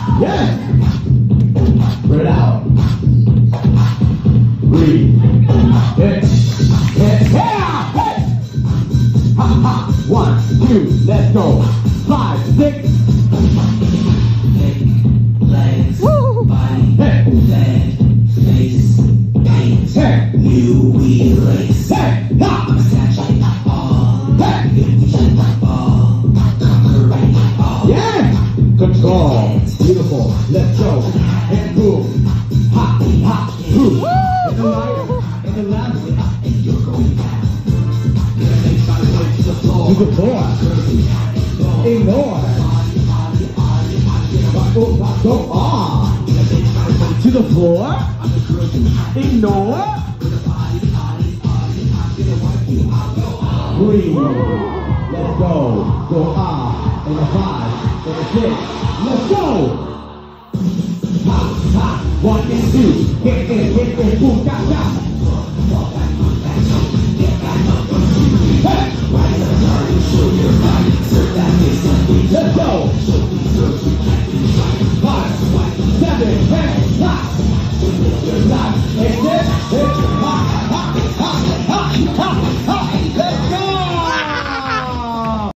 Yeah. Spread out. Breathe. Hit. Hit. Yeah. Hit. Ha ha. 1, 2. Let's go. 5, 6. Legs. Body. Hey. Head. Face. Paint. Hey. New wheel lace. Hey. Ha. Attaching all. Hey. Illusion all. Conquering all. Yeah. Control. Beautiful. Let's go. And move. Ha. Ha. Move. And the right. And the left. And you're going down. To the floor. To the floor. Ignore. Go on. To the floor. Ignore. Breathe. Let's go. Go on. In the 5. In the 6. Let's go. Ha, ha. 1 and 2. Hit, boom, cha, cha.